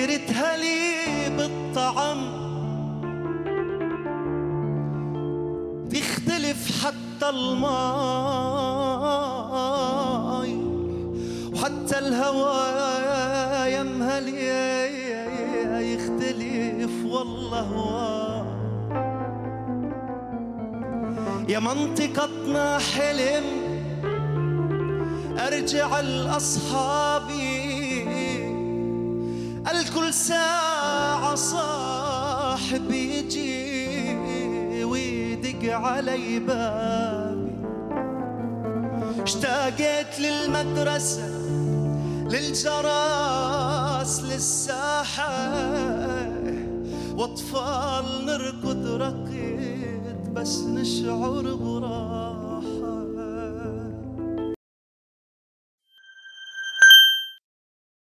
سيرتها لي بالطعم تختلف حتى الماي وحتى الهوى يمها لي يختلف والله هوا. يا منطقتنا حلم ارجع لاصحابي الكل ساعة صاحب يجي ويدق علي بابي. اشتاقت للمدرسة للجراس للساحة واطفال نركض ركض بس نشعر براحة.